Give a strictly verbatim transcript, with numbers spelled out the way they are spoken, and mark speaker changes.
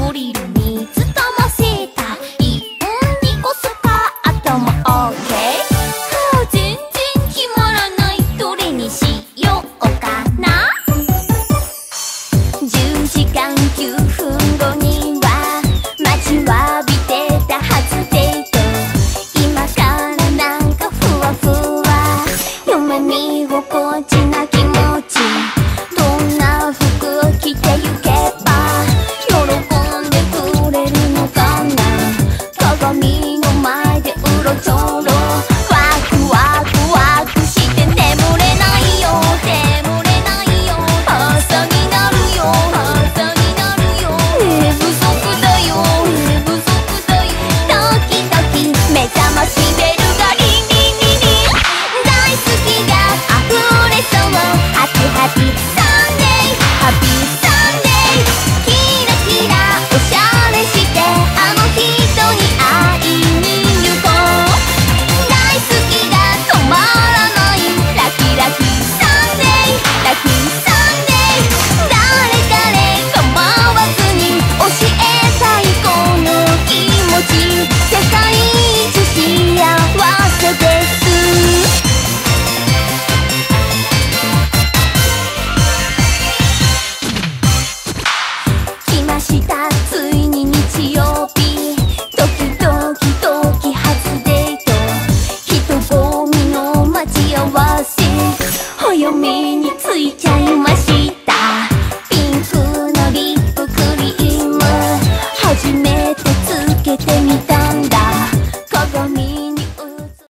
Speaker 1: フリルにつとませたいいうんにこスカートも オーケー。 全然決まらない、どれにしようかな。じゅうじかんきゅうふんごには待ちわびてたはずデート。今からなんかふわふわ夢見心地な気持ち。どんな服着てゆけば喜んでくれるのかな。鏡の前でうろちょろワクワクワクして眠れないよ、眠れないよ。朝になるよ、朝になるよ。寝不足だよ、寝不足だよ。時々目覚ましベルがリンリンリンリン。大好きが溢れそうハッピーハッピーサンデーハッピー